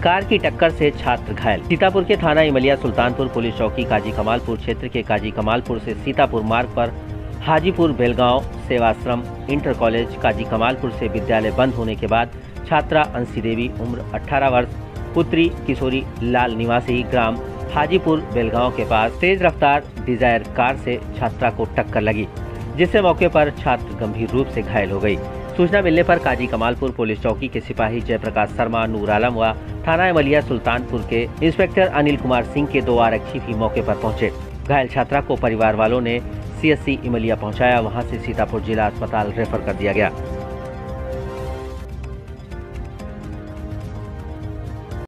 Car की टक्कर से छात्र घायल। सीतापुर के थाना इमलिया सुल्तानपुर पुलिस चौकी काजी कमालपुर क्षेत्र के काजी कमालपुर से सीतापुर मार्ग पर हाजीपुर बेलगांव सेवाश्रम इंटर कॉलेज काजी कमालपुर से विद्यालय बंद होने के बाद छात्रा अंशी देवी उम्र 18 वर्ष पुत्री किशोरी लाल निवासी ग्राम हाजीपुर बेलगांव के पास तेज रफ्तार डिजायर कार से छात्रा को टक्कर लगी, जिससे मौके पर छात्र गंभीर रूप से घायल हो गई। सूचना मिलने पर काजी कमालपुर पुलिस चौकी के सिपाही जयप्रकाश शर्मा, नूर आलम व थाना इमलिया सुल्तानपुर के इंस्पेक्टर अनिल कुमार सिंह के 2 आरक्षी भी मौके पर पहुंचे। घायल छात्रा को परिवार वालों ने CSC इमलिया पहुंचाया, वहां से सीतापुर जिला अस्पताल रेफर कर दिया गया।